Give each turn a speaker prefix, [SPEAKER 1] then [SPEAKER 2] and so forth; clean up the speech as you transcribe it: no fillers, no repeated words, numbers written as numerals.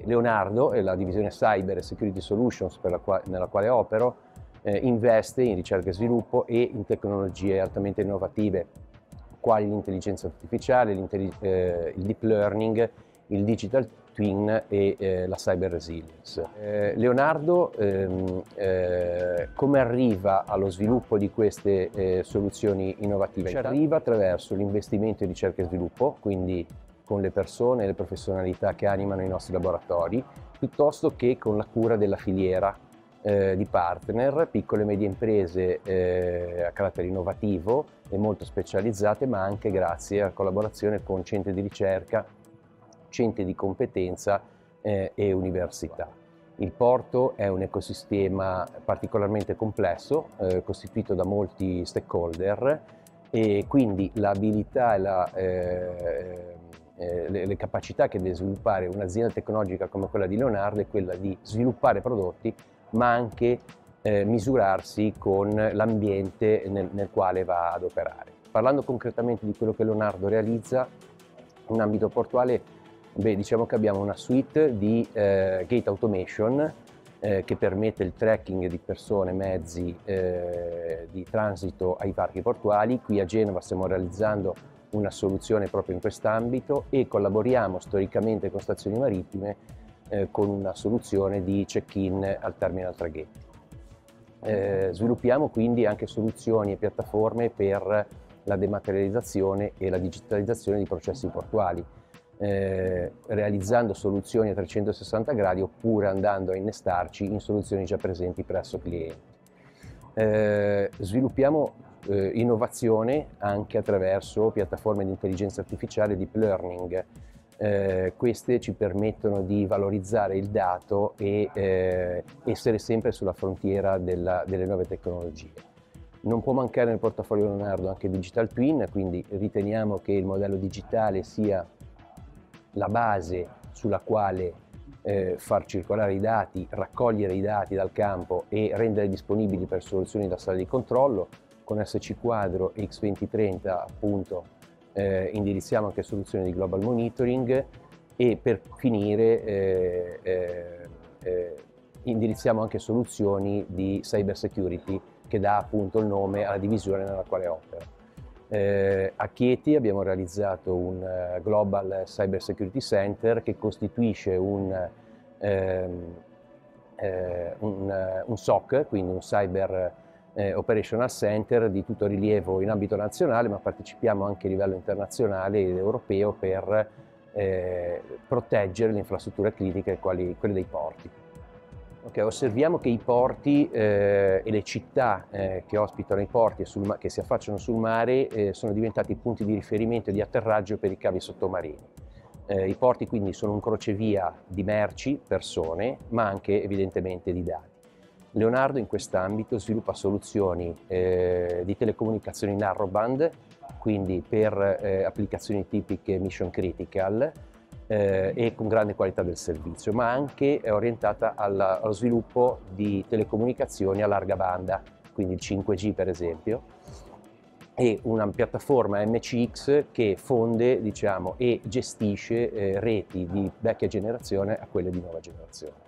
[SPEAKER 1] Leonardo e la divisione Cyber e Security Solutions nella quale opero investe in ricerca e sviluppo e in tecnologie altamente innovative quali l'intelligenza artificiale, il deep learning, il digital twin e la cyber resilience. Leonardo come arriva allo sviluppo di queste soluzioni innovative? Ci arriva attraverso l'investimento in ricerca e sviluppo, quindi con le persone e le professionalità che animano i nostri laboratori, piuttosto che con la cura della filiera di partner, piccole e medie imprese a carattere innovativo e molto specializzate, ma anche grazie a collaborazione con centri di ricerca, centri di competenza e università. Il porto è un ecosistema particolarmente complesso, costituito da molti stakeholder, e quindi l'abilità e le capacità che deve sviluppare un'azienda tecnologica come quella di Leonardo è quella di sviluppare prodotti, ma anche misurarsi con l'ambiente nel quale va ad operare. Parlando concretamente di quello che Leonardo realizza in ambito portuale, diciamo che abbiamo una suite di gate automation che permette il tracking di persone, mezzi di transito ai parchi portuali. Qui a Genova stiamo realizzando una soluzione proprio in quest'ambito e collaboriamo storicamente con Stazioni Marittime con una soluzione di check-in al terminal traghetti. Sviluppiamo quindi anche soluzioni e piattaforme per la dematerializzazione e la digitalizzazione di processi portuali, realizzando soluzioni a 360 gradi oppure andando a innestarci in soluzioni già presenti presso clienti. Sviluppiamo innovazione anche attraverso piattaforme di intelligenza artificiale e deep learning. Queste ci permettono di valorizzare il dato e essere sempre sulla frontiera delle nuove tecnologie. Non può mancare nel portafoglio Leonardo anche Digital Twin, quindi riteniamo che il modello digitale sia la base sulla quale far circolare i dati, raccogliere i dati dal campo e rendere disponibili per soluzioni da sala di controllo. Con SC Quadro e X2030 appunto indirizziamo anche soluzioni di global monitoring e per finire indirizziamo anche soluzioni di cyber security che dà appunto il nome alla divisione nella quale opera. A Chieti abbiamo realizzato un Global Cyber Security Center che costituisce un SOC, quindi un Cyber Operational Center di tutto rilievo in ambito nazionale, ma partecipiamo anche a livello internazionale ed europeo per proteggere le infrastrutture critiche, quelle dei porti. Osserviamo che i porti e le città che ospitano i porti e che si affacciano sul mare sono diventati punti di riferimento e di atterraggio per i cavi sottomarini. I porti quindi sono un crocevia di merci, persone, ma anche evidentemente di dati. Leonardo in quest'ambito sviluppa soluzioni di telecomunicazioni narrowband, quindi per applicazioni tipiche mission critical e con grande qualità del servizio, ma anche è orientata allo sviluppo di telecomunicazioni a larga banda, quindi il 5G per esempio, e una piattaforma MCX che fonde, diciamo, e gestisce reti di vecchia generazione a quelle di nuova generazione.